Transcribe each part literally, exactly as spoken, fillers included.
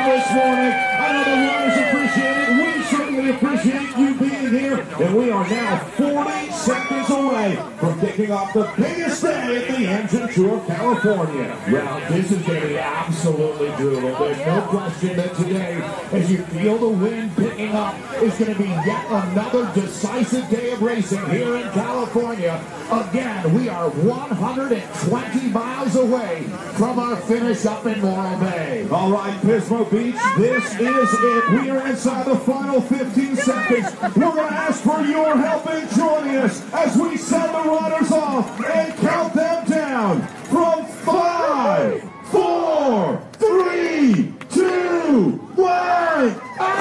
time this morning. I know the runners appreciate it. We certainly appreciate you being here. And we are now forty seconds away from kicking off the biggest day at the Amgen Tour of California. Well, this is going to be absolutely brutal. There's no question that today, as you feel the wind picking up, is going to be yet another decisive day of racing here in California. Again, we are one hundred twenty miles away from our finish up in Morro Bay. All right, Pismo Beach, this is it. We are inside the final fifteen seconds. We're going to ask for your help in joining us as we send the runners off and count them down from five, four, three, two, one.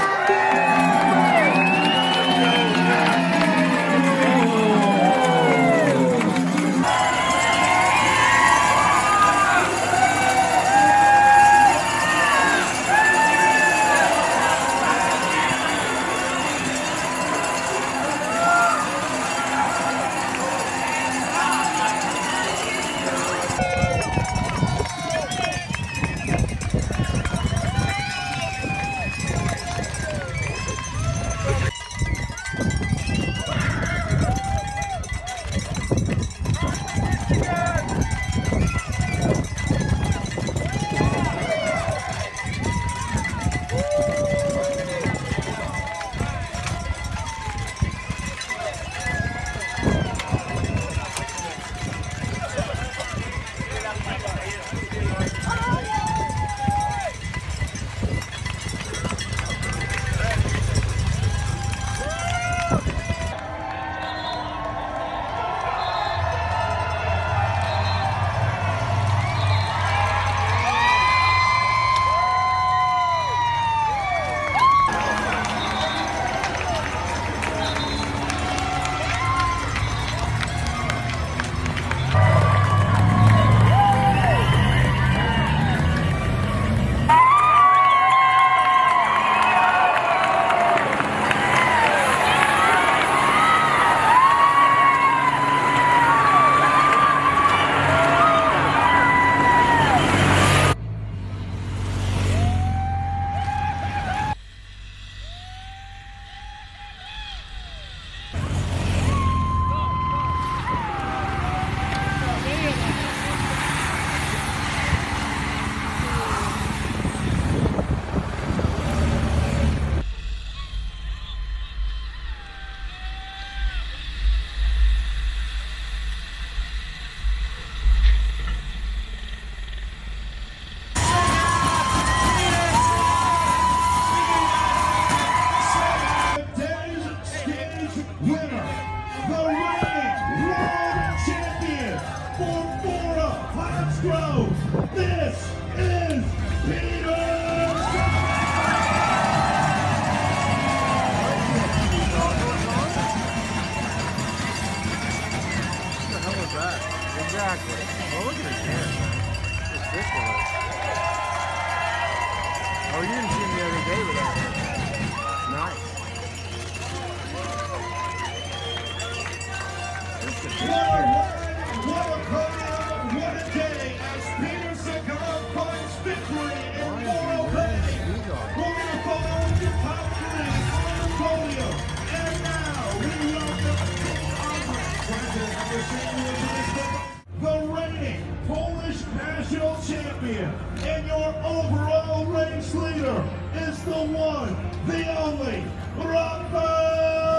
Exactly. Well, look at his hair, man. It's ridiculous. Oh, you didn't see him the other day with that hair. Nice. What a program, what a day as Peter Segar finds victory in Morro Bay. We're going to follow the top three on the podium. And now we welcome president of the San Luis Obispo, the reigning Polish national champion, and your overall race leader is the one, the only, Rafael.